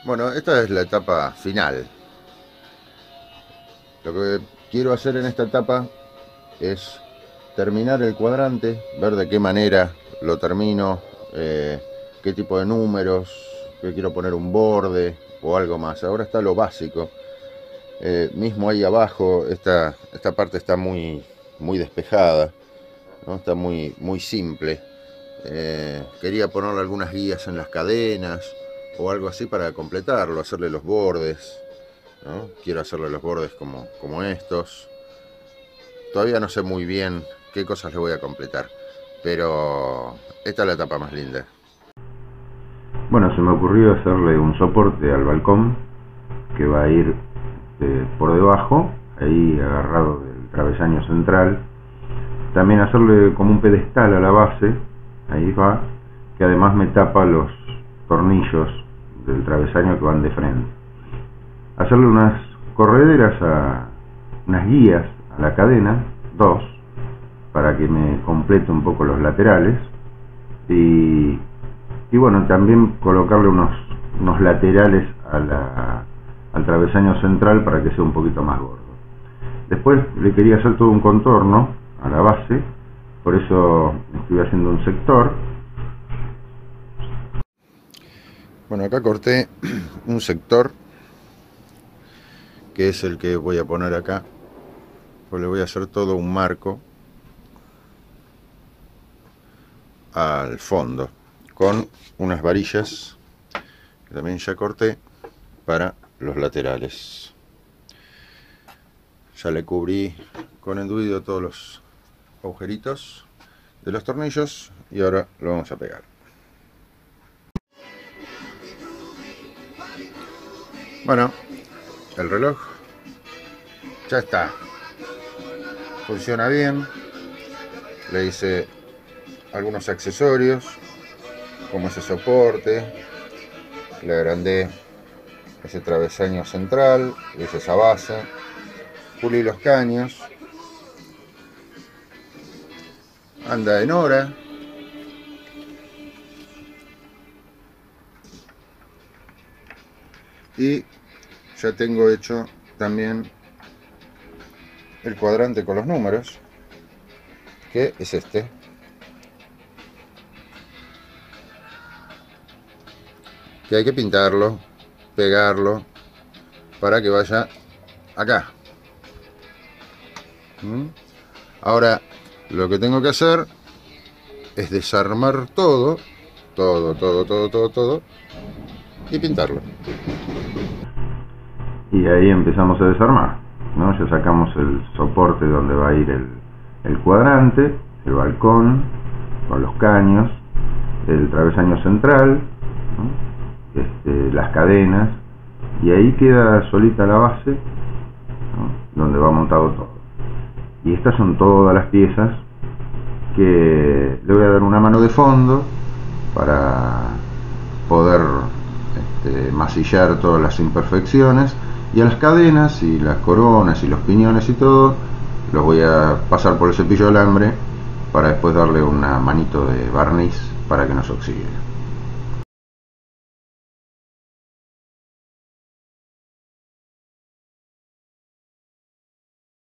Bueno, esta es la etapa final. Lo que quiero hacer en esta etapa es terminar el cuadrante, ver de qué manera lo termino, qué tipo de números, que quiero poner un borde o algo más. Ahora está lo básico. Mismo ahí abajo, esta parte está muy despejada, ¿no? Está muy simple. Quería ponerle algunas guías en las cadenas o algo así para completarlo, hacerle los bordes, ¿no? Quiero hacerle los bordes como estos. Todavía no sé muy bien qué cosas le voy a completar, pero esta es la etapa más linda. Bueno, se me ocurrió hacerle un soporte al balcón que va a ir por debajo, ahí agarrado del travesaño central. También hacerle como un pedestal a la base, ahí va, que además me tapa los tornillos del travesaño que van de frente. Hacerle unas correderas, unas guías a la cadena, dos, para que me complete un poco los laterales. Y bueno, también colocarle unos laterales al travesaño central para que sea un poquito más gordo. Después le quería hacer todo un contorno a la base, por eso estoy haciendo un sector. Bueno, acá corté un sector que es el que voy a poner acá, pues le voy a hacer todo un marco al fondo con unas varillas que también ya corté para los laterales. Ya le cubrí con enduido todos los agujeritos de los tornillos y ahora lo vamos a pegar. Bueno, el reloj ya está, funciona bien. Le hice algunos accesorios como ese soporte, le agrandé ese travesaño central, le hice esa base, pulí los caños, anda en hora. Y ya tengo hecho también el cuadrante con los números, que es este. Que hay que pintarlo, pegarlo, para que vaya acá. Ahora lo que tengo que hacer es desarmar todo y pintarlo. Y ahí empezamos a desarmar, ¿no? Ya sacamos el soporte donde va a ir el cuadrante, el balcón con los caños, el travesaño central, ¿no? Las cadenas, y ahí queda solita la base, ¿no? Donde va montado todo. Y estas son todas las piezas que le voy a dar una mano de fondo para poder masillar todas las imperfecciones, y a las cadenas y las coronas y los piñones y todo los voy a pasar por el cepillo de alambre para después darle una manito de barniz para que no se oxide.